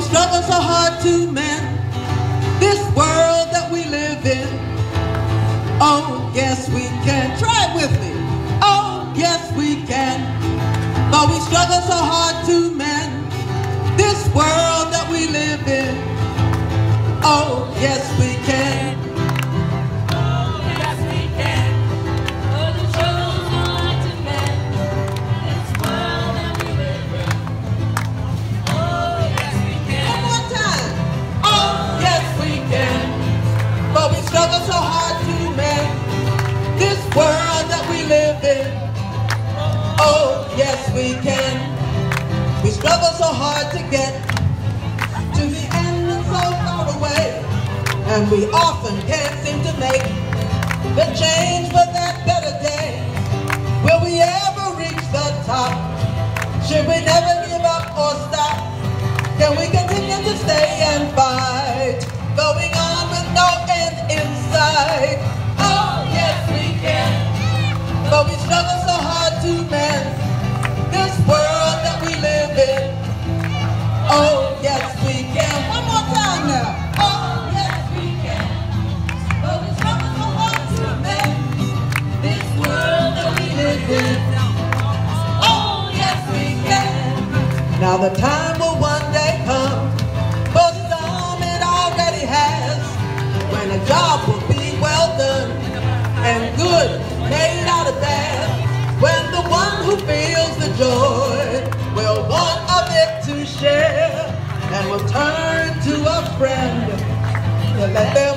struggle so hard to mend this world that we live in. Oh, yes we can. Try it with me. Oh, yes we can. But we struggle so hard to mend this world that we live in. Oh, yes we can. Oh, yes we can. But we struggle so hard to mend this world that we live in. Oh, yes we can. One more time. Oh, yes we can. But we struggle so hard to mend this world that we live in. Oh, yes we can. We struggle so hard to get to the end and so far away, and we often can't seem to make the change for that better day. Will we ever reach the top? Should we never give up or stop? Can we continue to stay and fight, going on with no end in sight? Oh, yes we can. But we struggle so hard to mend this world that we live in. Oh, yes we can. One more time now. Oh, yes we can. But we struggle so hard to mend this world that we live in. Oh, yes we can. Now the time will one day come, for some it already has, when a job will be well done and good, made out of bad, when the one who feels the joy will want of it to share, and will turn to a friend to let their